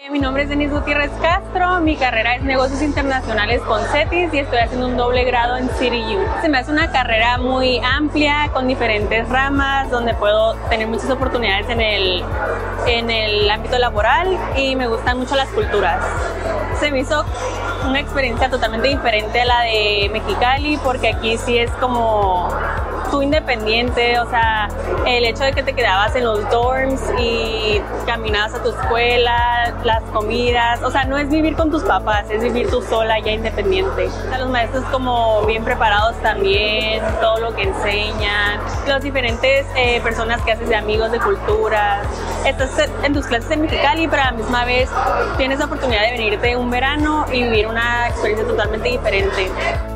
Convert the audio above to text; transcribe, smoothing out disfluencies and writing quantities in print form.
Mi nombre es Denise Gutiérrez Castro, mi carrera es Negocios Internacionales con CETIS y estoy haciendo un doble grado en CityU. Se me hace una carrera muy amplia, con diferentes ramas, donde puedo tener muchas oportunidades en el ámbito laboral y me gustan mucho las culturas. Se me hizo una experiencia totalmente diferente a la de Mexicali, porque aquí sí es como tú independiente, o sea, el hecho de que te quedabas en los dorms y caminabas a tu escuela, las comidas, o sea, no es vivir con tus papás, es vivir tú sola ya independiente. O sea, los maestros como bien preparados también, todo lo que enseñan, las diferentes personas que haces de amigos, de culturas. Estás en tus clases en Mexicali, pero a la misma vez tienes la oportunidad de venirte un verano y vivir una experiencia totalmente diferente.